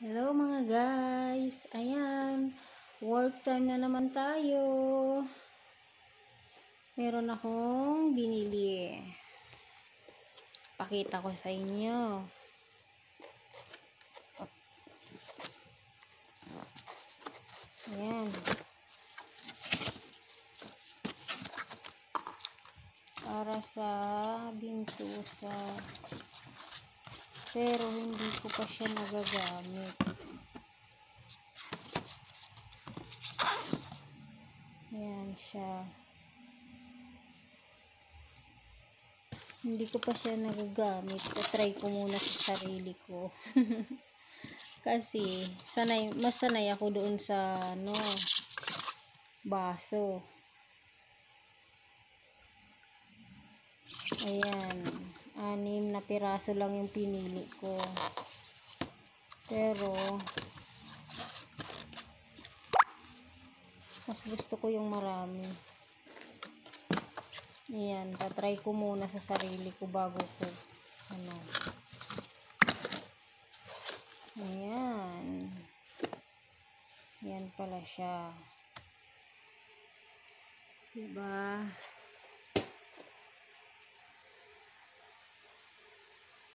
Hello mga guys, ayan, work time na naman tayo. Meron akong binili. Pakita ko sa inyo. Ayan. Para sa bintusa. Pero hindi ko pa siya nagagamit. Ayan siya. Hindi ko pa siya nagagamit. Try ko muna sa sarili ko. Kasi mas sanay ako doon sa baso. Ayan. 6 na piraso lang yung pinili ko. Pero mas gusto ko yung marami. Ayan, tatry ko muna sa sarili ko bago ko Ayan. Ayan pala siya. Diba?